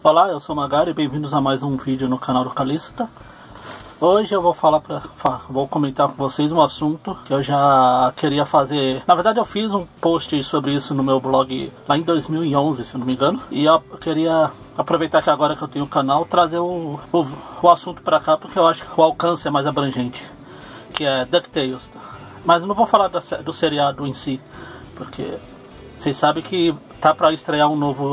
Olá, eu sou o Magari e bem-vindos a mais um vídeo no canal do Calista. Hoje eu vou comentar com vocês um assunto que eu já queria fazer. Na verdade eu fiz um post sobre isso no meu blog lá em 2011, se não me engano. E eu queria aproveitar que agora que eu tenho o canal, trazer o assunto pra cá, porque eu acho que o alcance é mais abrangente, que é DuckTales. Mas eu não vou falar do seriado em si, porque vocês sabem que tá pra estrear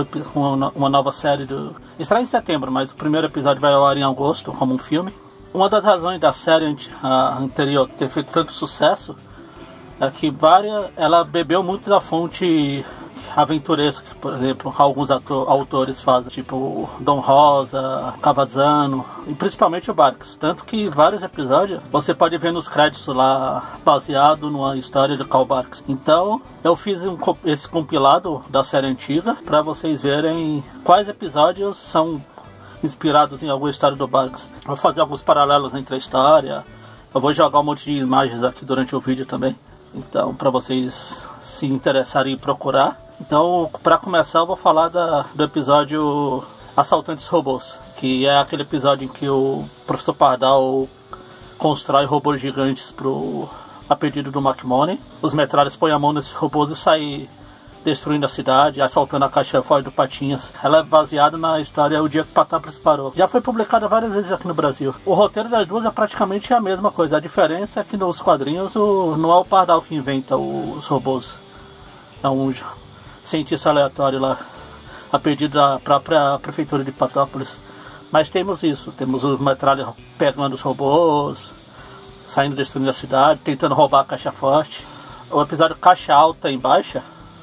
uma nova série estreia em setembro, mas o primeiro episódio vai ao ar em agosto, como um filme. Uma das razões da série anterior ter feito tanto sucesso é que ela bebeu muito da fonte aventuresca que, por exemplo, alguns autores fazem, tipo Don Rosa, Cavazzano e principalmente o Barks. Tanto que vários episódios você pode ver nos créditos lá, baseado numa história de Carl Barks. Então eu fiz esse compilado da série antiga para vocês verem quais episódios são inspirados em alguma história do Barks. Vou fazer alguns paralelos entre a história. Eu vou jogar um monte de imagens aqui durante o vídeo também, então para vocês se interessarem em procurar. Então, para começar, eu vou falar do episódio Assaltantes Robôs, que é aquele episódio em que o Professor Pardal constrói robôs gigantes a pedido do McMoney. Os metralhas põem a mão nesses robôs e saem destruindo a cidade, assaltando a caixa forte do Patinhas. Ela é baseada na história O Dia que Patápolis Parou. Já foi publicada várias vezes aqui no Brasil. O roteiro das duas é praticamente a mesma coisa. A diferença é que nos quadrinhos não é o Pardal que inventa os robôs. É um cientista aleatório lá, a pedido da própria prefeitura de Patópolis. Mas temos isso, temos os metralhas pegando os robôs, saindo destruindo a cidade, tentando roubar a caixa forte. O episódio Caixa Alta em Baixa,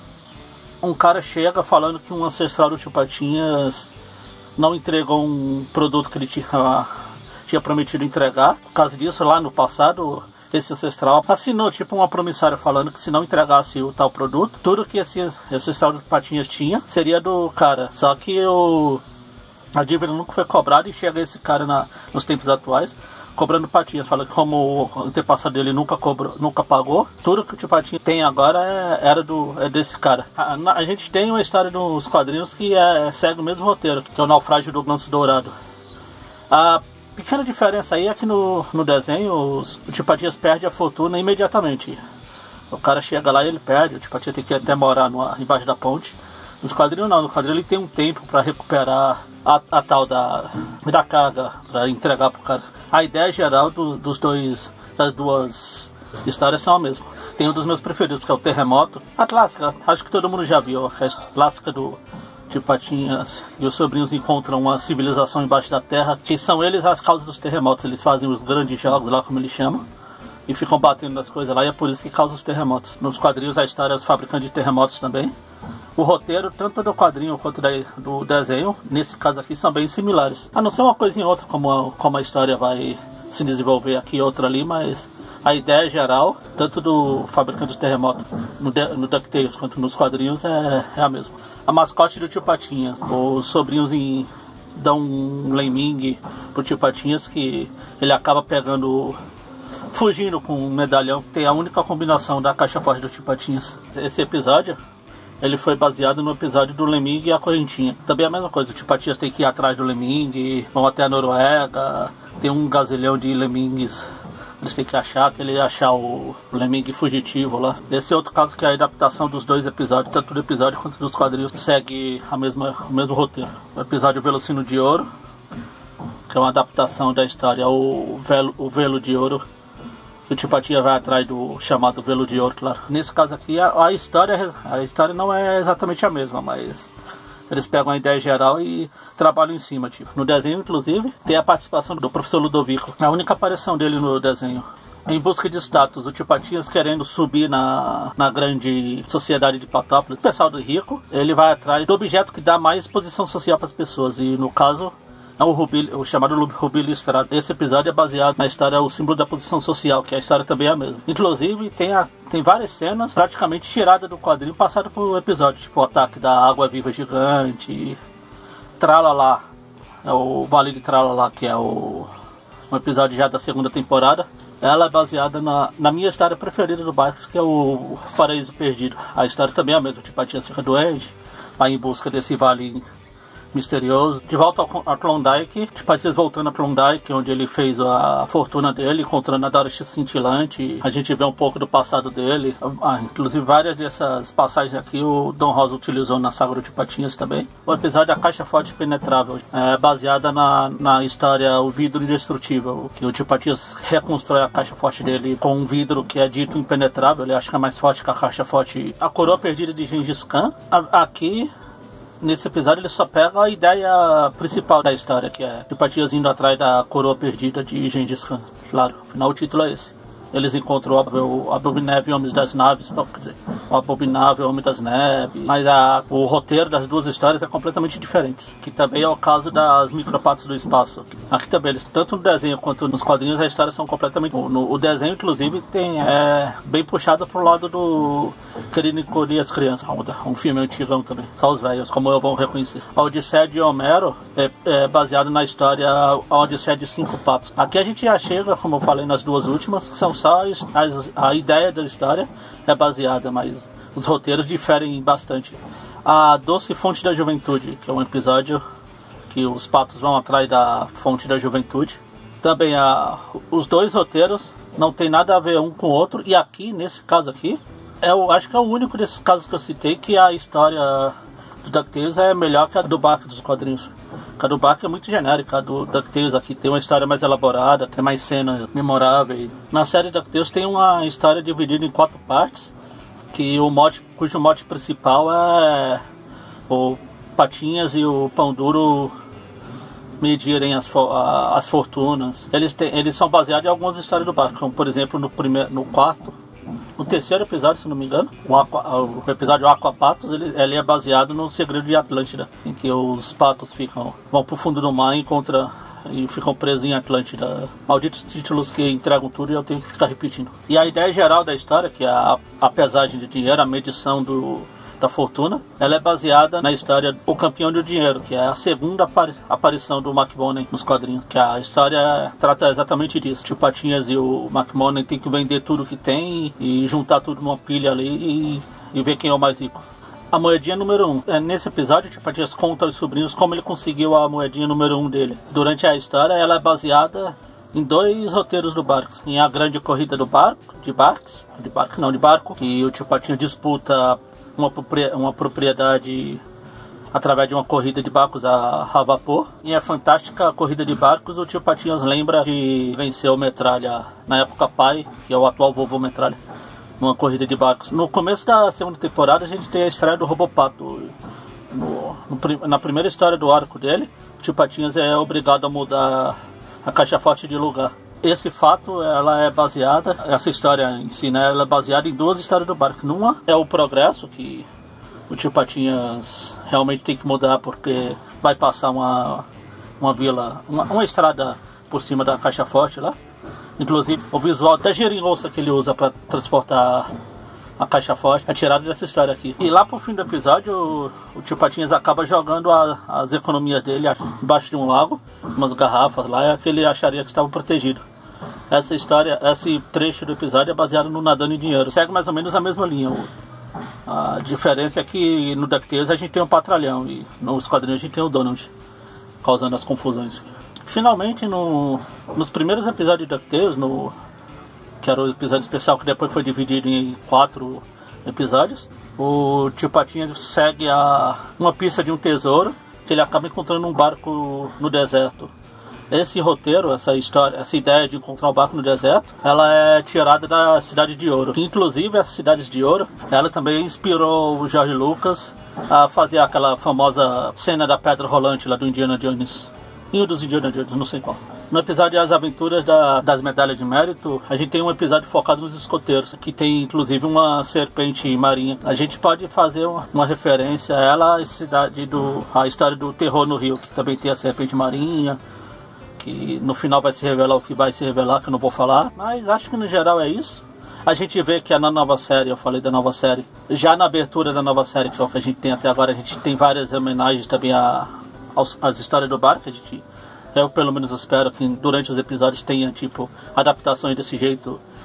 um cara chega falando que um ancestral do Tio Patinhas não entregou um produto que ele tinha prometido entregar. Por causa disso, lá no passado, esse ancestral assinou tipo uma promissória falando que se não entregasse o tal produto, tudo que esse ancestral do Patinhas tinha seria do cara. Só que a dívida nunca foi cobrada e chega esse cara nos tempos atuais cobrando Patinhas, fala que como o antepassado dele nunca pagou, tudo que o Tio Patinhas tem agora é desse cara. A gente tem uma história nos quadrinhos que segue o mesmo roteiro, que é o naufrágio do Ganso Dourado. A pequena diferença aí é que no desenho o Tio Patinhas perde a fortuna imediatamente. O cara chega lá e ele perde, o Tio Patinhas tem que até morar embaixo da ponte. Nos quadrinhos não, no quadrinho ele tem um tempo para recuperar a tal da carga, para entregar pro cara. A ideia geral das duas histórias são a mesma. Tem um dos meus preferidos, que é o Terremoto. A clássica, acho que todo mundo já viu, a festa clássica do Tio Patinhas e os sobrinhos encontram uma civilização embaixo da terra, que são eles as causas dos terremotos. Eles fazem os grandes jogos lá, como eles chamam, e ficam batendo nas coisas lá, e é por isso que causa os terremotos. Nos quadrinhos a história é os fabricantes de terremotos também. O roteiro, tanto do quadrinho quanto do desenho, nesse caso aqui, são bem similares. A não ser uma coisa em outra, como a história vai se desenvolver aqui e outra ali, mas a ideia geral, tanto do fabricante de terremoto no DuckTales quanto nos quadrinhos, é a mesma. A mascote do Tio Patinhas, os sobrinhos dão um lemming pro Tio Patinhas, que ele acaba fugindo com um medalhão, que tem a única combinação da caixa forte do Tio Patinhas. Esse episódio ele foi baseado no episódio do Lemming e a Correntinha. Também é a mesma coisa, o Tio Patinhas tem que ir atrás do Lemming, vão até a Noruega, tem um gazilhão de Lemmings, eles têm que achar o Lemming fugitivo lá. Esse é outro caso que é a adaptação dos dois episódios, tanto do episódio quanto dos quadrinhos, segue o mesmo roteiro. O episódio Velocino de Ouro, que é uma adaptação da história O Velo de Ouro, que o Tio Patinhas vai atrás do chamado Velo de Ouro, claro. Nesse caso aqui, a história não é exatamente a mesma, mas eles pegam a ideia geral e trabalham em cima, tipo. No desenho, inclusive, tem a participação do professor Ludovico. A única aparição dele no desenho. Em busca de status, o Tio Patinhas querendo subir na grande sociedade de Patópolis, o pessoal do rico, ele vai atrás do objeto que dá mais posição social para as pessoas, e no caso é o chamado Rubi Listrado. Esse episódio é baseado na história O Símbolo da Posição Social, que a história também é a mesma. Inclusive tem várias cenas praticamente tiradas do quadrinho, passadas pro episódio, tipo o ataque da água viva gigante, Tralalá, é o Vale de Tralalá, que é um episódio já da segunda temporada. Ela é baseada na minha história preferida do Barks, que é o Paraíso Perdido. A história também é a mesma, tipo, a tia fica doente, vai em busca desse vale misterioso. De volta a Klondike, Tipatias voltando a Klondike, onde ele fez a fortuna dele, encontrando a Dorothy Cintilante. A gente vê um pouco do passado dele. Inclusive várias dessas passagens aqui o Don Rosa utilizou na saga do Tio Patinhas também. O episódio A Caixa Forte Penetrável, baseada na história O Vidro Indestrutível, que o Tio Patinhas reconstrói a caixa forte dele com um vidro que é dito impenetrável. Ele acha que é mais forte que a caixa forte. A coroa perdida de Gengis Khan. Aqui, nesse episódio, ele só pega a ideia principal da história, que é o Patias indo atrás da coroa perdida de Gengis Khan. Claro, afinal o título é esse. Eles encontram o Abominável Homem das Naves, não, quer dizer, o Abominável Homem das Neves, mas o roteiro das duas histórias é completamente diferente, que também é o caso das Micropatos do Espaço. Aqui também, eles, tanto no desenho quanto nos quadrinhos, as histórias são completamente... O desenho, inclusive, é bem puxado pro lado do Querido Encolher as Crianças, um filme antigão também, só os velhos, como eu vou reconhecer. A Odisseia de Homero é baseado na história A Odisseia de Cinco Patos. Aqui a gente já chega, como eu falei nas duas últimas, que são a ideia da história é baseada, mas os roteiros diferem bastante. A Doce Fonte da Juventude, que é um episódio que os patos vão atrás da fonte da juventude. Também os dois roteiros não tem nada a ver um com o outro. E aqui, nesse caso aqui, acho que é o único desses casos que eu citei que a história do DuckTales é melhor que a do Bach dos quadrinhos. A do Bach é muito genérica, a do DuckTales aqui tem uma história mais elaborada, tem mais cenas memoráveis. Na série DuckTales tem uma história dividida em 4 partes, cujo mote principal é o Patinhas e o Pão Duro medirem as fortunas. Eles são baseados em algumas histórias do Bach, como por exemplo no terceiro episódio, se não me engano, o episódio Aquapatos, ele é baseado no Segredo de Atlântida, em que os patos vão pro fundo do mar e ficam presos em Atlântida. Malditos títulos que entregam tudo e eu tenho que ficar repetindo. E a ideia geral da história, que é a pesagem de dinheiro, a medição da fortuna, ela é baseada na história O Campeão do Dinheiro, que é a segunda aparição do McMoney nos quadrinhos, que a história trata exatamente disso. O Tio Patinhas e o McMoney tem que vender tudo que tem e juntar tudo numa pilha ali e ver quem é o mais rico. A moedinha número 1. Nesse episódio, o Tio Patinhas conta aos sobrinhos como ele conseguiu a moedinha número 1 dele. Durante a história, ela é baseada em 2 roteiros do barco. Em A Grande Corrida de Barco, que o Tio Patinhas disputa uma propriedade através de uma corrida de barcos a vapor. E a fantástica corrida de barcos, o Tio Patinhas lembra de vencer o Metralha, na época pai, que é o atual vovô Metralha, numa corrida de barcos. No começo da segunda temporada a gente tem a estreia do Robopato. Na primeira história do arco dele, o Tio Patinhas é obrigado a mudar a caixa forte de lugar. Esse fato, essa história em si, né, ela é baseada em 2 histórias do barco. Numa é o Progresso, que o Tio Patinhas realmente tem que mudar porque vai passar uma estrada por cima da caixa forte lá. Inclusive, o visual da geringonça que ele usa para transportar a caixa forte é tirado dessa história aqui. E lá pro fim do episódio, o Tio Patinhas acaba jogando as economias dele embaixo de um lago, umas garrafas lá, que ele acharia que estava protegido. Esse trecho do episódio é baseado no Nadando em Dinheiro. Segue mais ou menos a mesma linha. A diferença é que no DuckTales a gente tem o Patralhão e nos quadrinhos a gente tem o Donald, causando as confusões. Finalmente, nos primeiros episódios de DuckTales, que era o episódio especial que depois foi dividido em 4 episódios, o Tio Patinhas segue uma pista de um tesouro que ele acaba encontrando num barco no deserto. Esse roteiro, essa ideia de encontrar um barco no deserto, ela é tirada da Cidade de Ouro. Inclusive, essa Cidade de Ouro, ela também inspirou o George Lucas a fazer aquela famosa cena da pedra rolante lá do Indiana Jones. E um dos Indiana Jones, não sei qual. No episódio As Aventuras das Medalhas de Mérito, a gente tem um episódio focado nos escoteiros, que tem inclusive uma serpente marinha. A gente pode fazer uma referência a ela, a história do Terror no Rio, que também tem a serpente marinha, que no final vai se revelar o que vai se revelar, que eu não vou falar. Mas acho que no geral é isso. A gente vê que na nova série, eu falei da nova série, já na abertura da nova série, que é o que a gente tem até agora, a gente tem várias homenagens também às histórias do barco. Eu pelo menos espero que durante os episódios tenha tipo adaptações desse jeito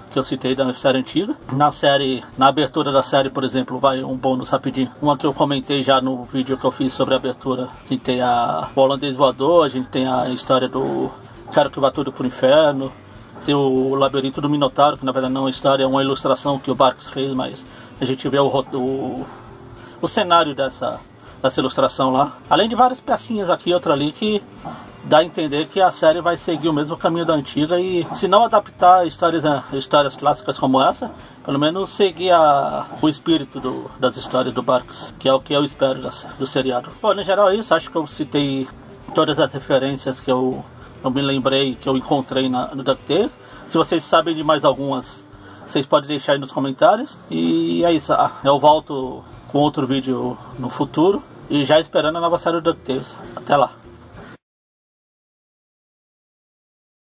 que eu citei da série antiga. Na abertura da série, por exemplo, vai um bônus rapidinho. Uma que eu comentei já no vídeo que eu fiz sobre a abertura. A gente tem o holandês voador, a gente tem a história do cara que vai tudo pro inferno. Tem o labirinto do Minotauro, que na verdade não é uma história, é uma ilustração que o Barks fez, mas a gente vê o cenário dessa ilustração lá. Além de várias pecinhas aqui e outra ali que dá a entender que a série vai seguir o mesmo caminho da antiga e, se não adaptar histórias clássicas como essa, pelo menos seguir o espírito das histórias do Barks, que é o que eu espero do seriado. Bom, no geral é isso. Acho que eu citei todas as referências que eu me lembrei, que eu encontrei no DuckTales. Se vocês sabem de mais algumas, vocês podem deixar aí nos comentários. E é isso. Eu volto com outro vídeo no futuro e já esperando a nova série do DuckTales. Até lá!